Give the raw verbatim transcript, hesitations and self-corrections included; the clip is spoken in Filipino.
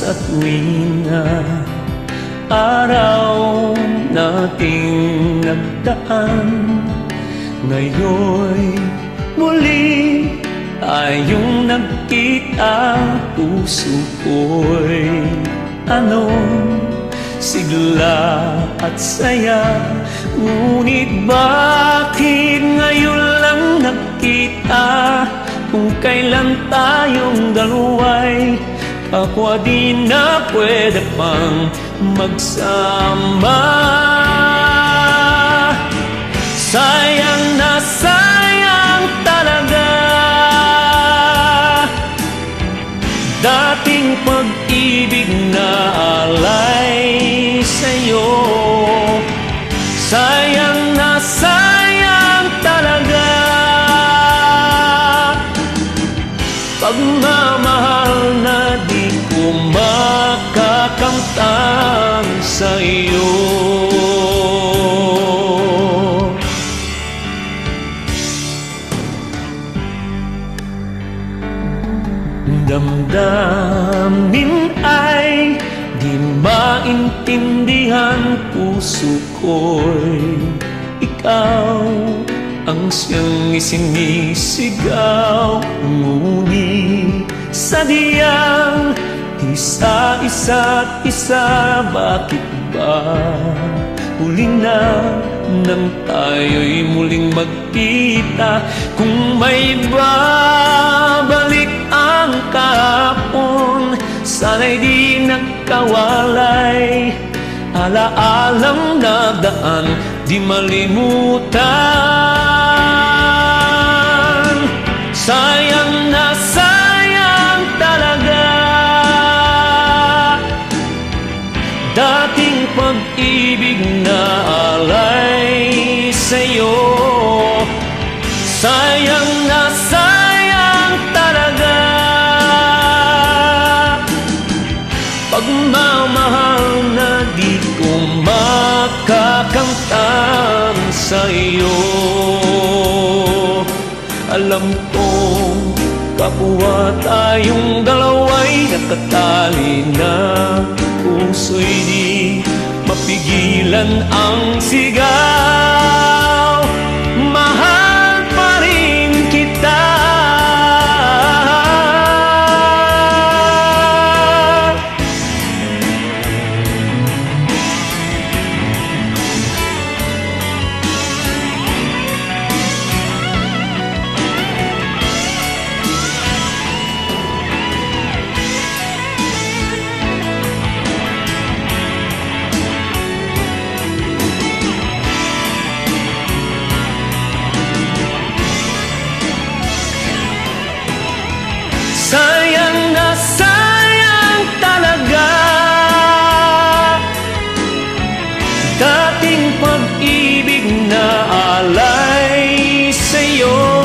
sa tuwing na araw nating nagdaan. Ngayon'y muli tayong nagkita, puso ko'y anong sigla at saya. Ngunit bakit ngayon lang nagkita, kung kailan tayong dalawa'y kapwa di na pwede pang magsama. Sayang na sayang talaga dating pag-ibig na alay sa'yo. Sayang na sayang talaga pagmamahal na di ko makakamtan sa'yo. Damdamin ay di maintindihan, puso ko'y ikaw ang siyang isinisigaw. Ngunit sadyang di sa isa't isa, bakit ba huli na nang tayo'y muling magkita? Kung may babalik ang kahapon, sana'y di nagkawalay. Alaalang nagdaan, di malimutan. Sayang na sayang talaga dating pag-ibig na alay sa'yo. Sayang na sayang talaga pagmamahal na di ko makakamtan sa'yo. Alam kong kapwa tayong dalawa'y nakatali na, puso'y di mapigilan ang sigaw. Mahal pa rin kita. Sayang na sayang talaga dating pag-ibig na alay sa'yo.